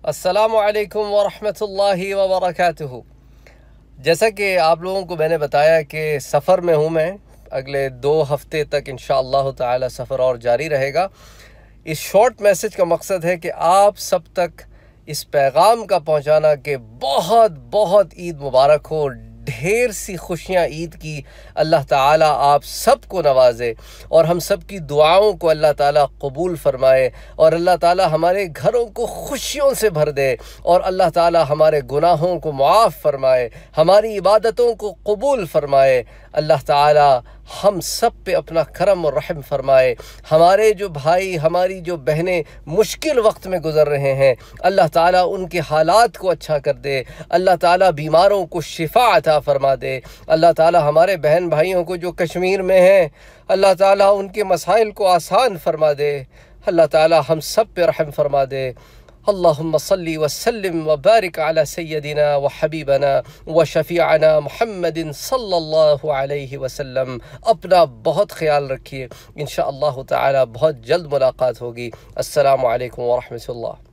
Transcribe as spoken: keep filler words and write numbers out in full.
अस्सलामु अलैकुम वरहमतुल्लाहि वबरकातुहू। जैसा कि आप लोगों को मैंने बताया कि सफ़र में हूँ मैं, अगले दो हफ्ते तक इंशाअल्लाह ताला सफ़र और जारी रहेगा। इस शॉर्ट मैसेज का मकसद है कि आप सब तक इस पैगाम का पहुँचाना कि बहुत बहुत ईद मुबारक हो, ढेर सी खुशियाँ ईद की अल्लाह ताला आप सबको नवाजे और हम सब की दुआओं को अल्लाह ताला कबूल फरमाए और अल्लाह ताला हमारे घरों को खुशियों से भर दे और अल्लाह ताला हमारे गुनाहों को मुआफ़ फरमाए, हमारी इबादतों को कबूल फरमाए। अल्लाह ताला हम सब पे अपना करम और रहम फरमाए। हमारे जो भाई, हमारी जो बहनें मुश्किल वक्त में गुज़र रहे हैं, अल्लाह ताला उनके हालात को अच्छा कर दे। अल्लाह ताला बीमारों को शिफा अता फरमा दे। अल्लाह ताला हमारे बहन भाइयों को जो कश्मीर में हैं, अल्लाह ताला उनके मसाइल को आसान फरमा दे। अल्लाह ताला हम सब पे रहम फरमा दे। अल्लाहुम्मा सल्ली व सल्लिम व बारिक अला सय्यदिना व हबीबना व शफीअना मुहम्मदिन सल्लल्लाहु अलैहि वसल्लम। अपना बहुत ख्याल रखिए। इंशाअल्लाह ताला बहुत जल्द मुलाकात होगी। अस्सलामु अलैकुम व रहमतुल्लाह।